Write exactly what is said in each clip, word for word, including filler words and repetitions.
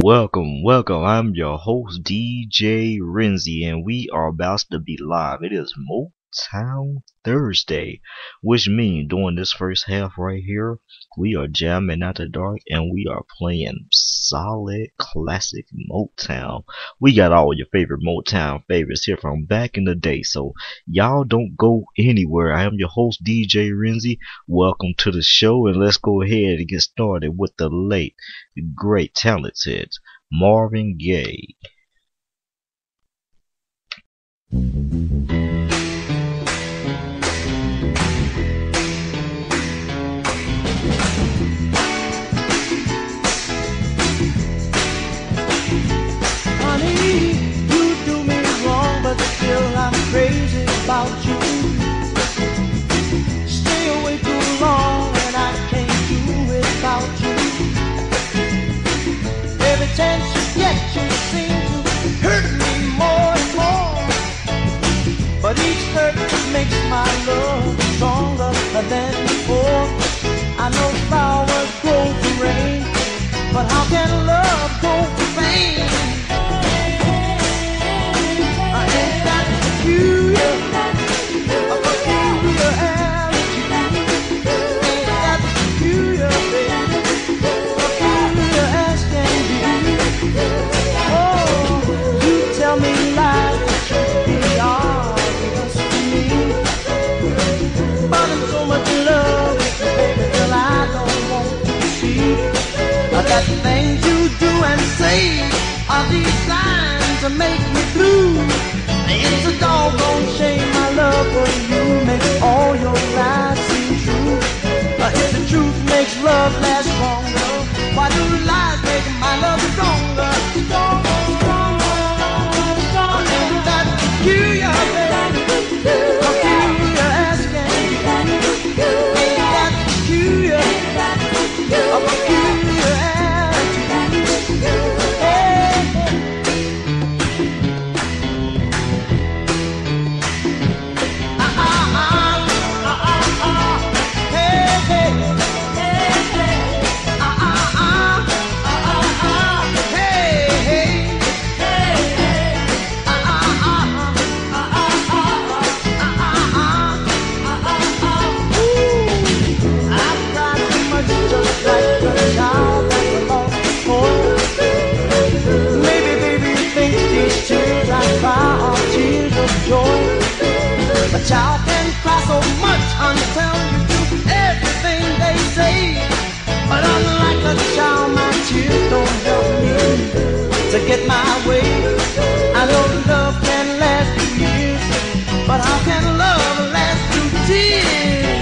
Welcome, welcome. I'm your host, D J Renzi, and we are about to be live. It is Motown Thursday, which means during this first half right here, we are jamming after dark and we are playing solid classic Motown. We got all your favorite Motown favorites here from back in the day, so y'all don't go anywhere. I am your host, D J Renzi. Welcome to the show, and let's go ahead and get started with the late, great, talented Marvin Gaye. Honey, you do me wrong, but still I'm crazy about you. Stay away too long, and I can't do without you. Every chance you get, you seem to hurt me more and more. But each hurt makes my love stronger than before. I know flowers grow to rain, but how can love go to vain? I ain't that peculiar, a peculiar attitude. Ain't that peculiar, baby, peculiar as can be. Oh, you tell me lies that should be obvious to me, but I'm so much in love with you, baby, till I don't want to see that things you do and say are designed to make me blue. It's a doggone shame my love for you makes all your lies seem true. Uh, if the truth makes love last longer, why do lies make my love stronger? Stronger, stronger, stronger. Uh, ain't that peculiar, baby? Peculiar as can be. Ain't that peculiar? A peculiar attitude. Hey, ah, ah, ah, ah, ah, ah. Hey, hey, hey, hey. Ah, ah, ah, ah, ah, ah. Hey, hey, hey, hey. Ah, ah, ah, ah, ah, ah, ah, ah, ah, ah. Ooh, I've cried too much just like a child that's lost its toy. Maybe, baby, you think these tears I cry are tears of joy. A child can cry so much until you do everything they say. But unlike a child, my tears don't help me to get my way. I know love can last through years, but how can love last through tears?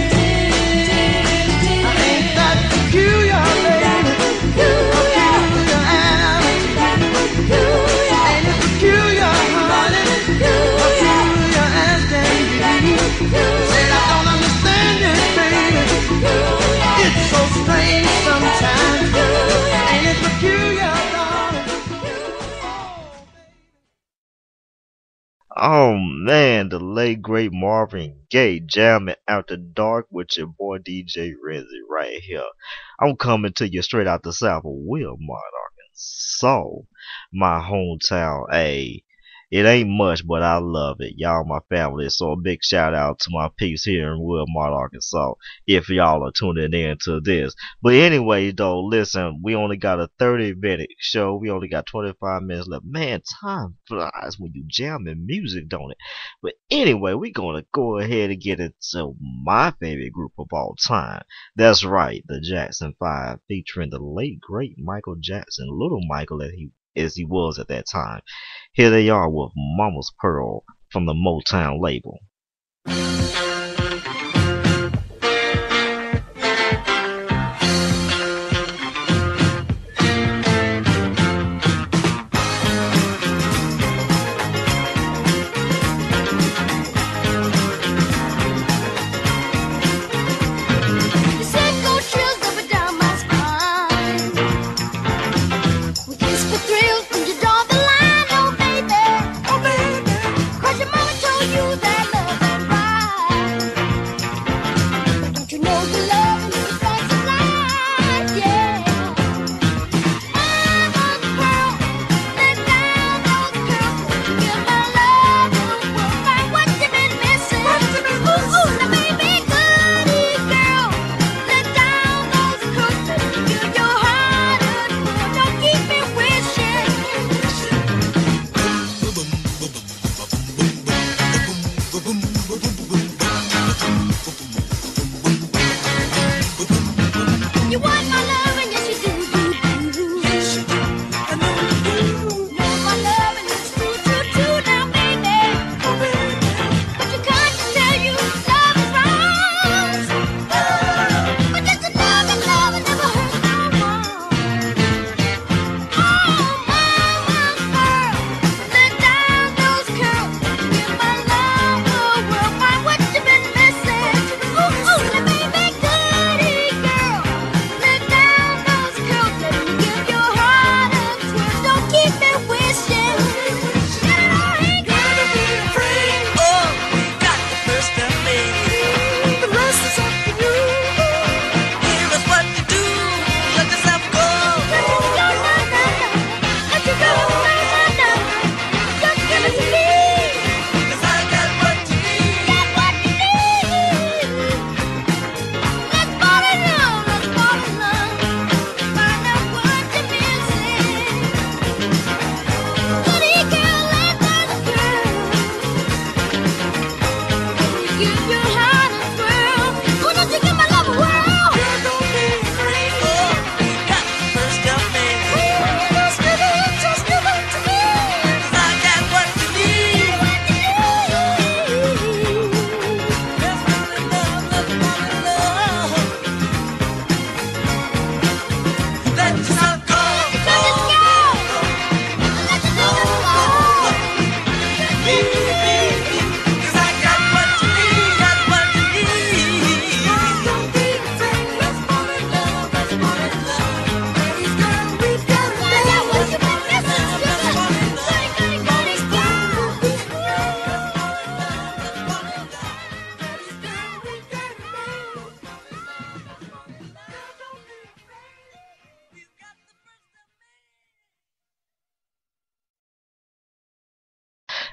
Ain't that peculiar, baby? Peculiar attitude. Ain't it peculiar, honey? Peculiar as can be. Said I don't understand it, baby. It's so strange sometimes. Ain't it peculiar, darling? Oh man, the late great Marvin Gaye, jamming after dark with your boy D J Renzi right here. I'm coming to you straight out the south of Wilmot, Arkansas, my hometown. Hey, it ain't much, but I love it. Y'all my family, so a big shout out to my peeps here in Wilmot, Arkansas, if y'all are tuning in to this. But anyway, though, listen, we only got a thirty minute show. We only got twenty-five minutes left. Man, time flies when you jamming music, don't it? But anyway, we're gonna go ahead and get into my favorite group of all time. That's right, the Jackson Five, featuring the late great Michael Jackson, Little Michael as he as he was at that time. Here they are with Mama's Pearl from the Motown label. You said go chills up and down my spine. We kiss for thrills when you draw the line, oh baby, oh baby. 'Cause your mama told you that love and ride.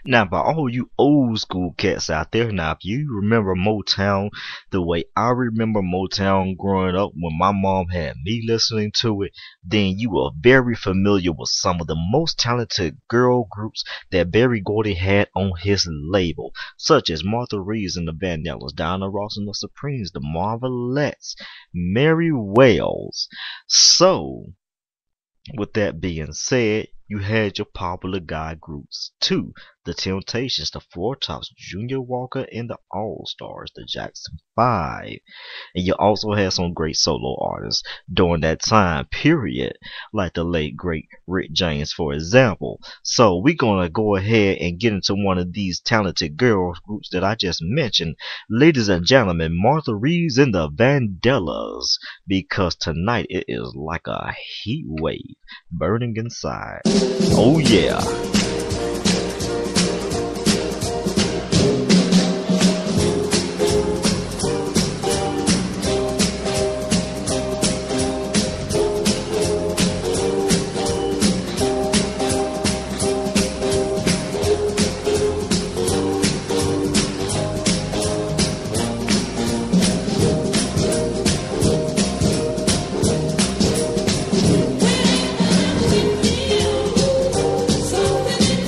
Now, by all you old school cats out there, now if you remember Motown the way I remember Motown growing up when my mom had me listening to it, then you are very familiar with some of the most talented girl groups that Berry Gordy had on his label, such as Martha Reeves and the Vandellas, Diana Ross and the Supremes, the Marvelettes, Mary Wells. So, with that being said, you had your popular guy groups too. The Temptations, the Four Tops, Junior Walker, and the All Stars, the Jackson Five. And you also had some great solo artists during that time period, like the late great Rick James, for example. So we're gonna go ahead and get into one of these talented girls groups that I just mentioned. Ladies and gentlemen, Martha Reeves and the Vandellas, because tonight it is like a heat wave burning inside. Oh yeah. Something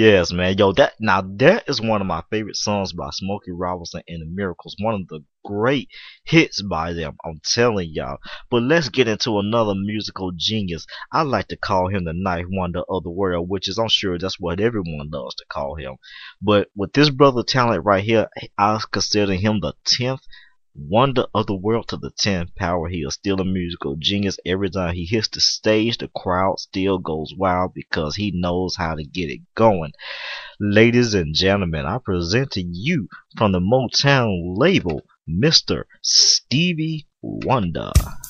Yes, man. Yo, that now that is one of my favorite songs by Smokey Robinson and the Miracles. One of the great hits by them. I'm telling y'all. But let's get into another musical genius. I like to call him the ninth wonder of the world, which is I'm sure that's what everyone loves to call him. But with this brother talent right here, I consider him the tenth wonder of the world to the tenth power. He is still a musical genius. Every time he hits the stage, the crowd still goes wild because he knows how to get it going. Ladies and gentlemen, I present to you from the Motown label, Mister Stevie Wonder.